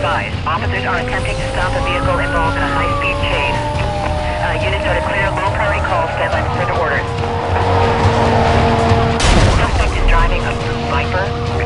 advised, officers are attempting to stop a vehicle involved in a high-speed chase. Units are to clear low-priority calls, stand by for further orders. Suspect is driving a Viper.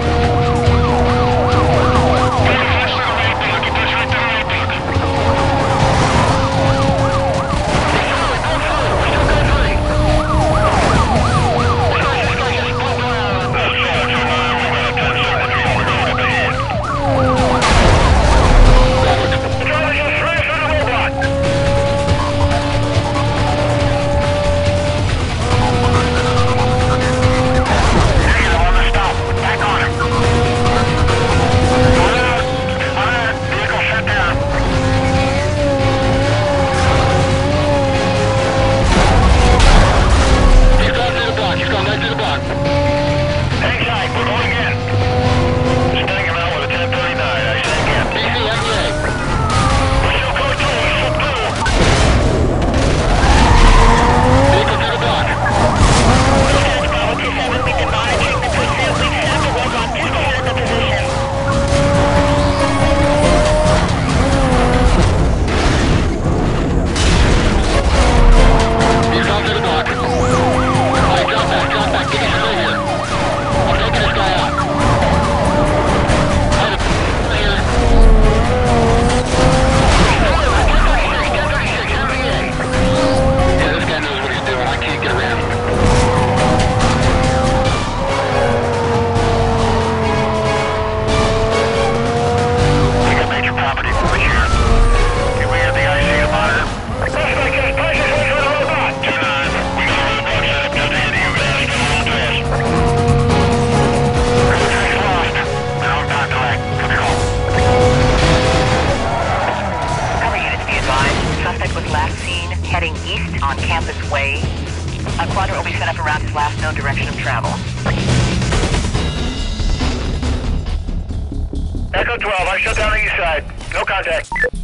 Heading east on Campus Way. A quadrant will be set up around his last known direction of travel. Echo 12, I shut down the east side. No contact.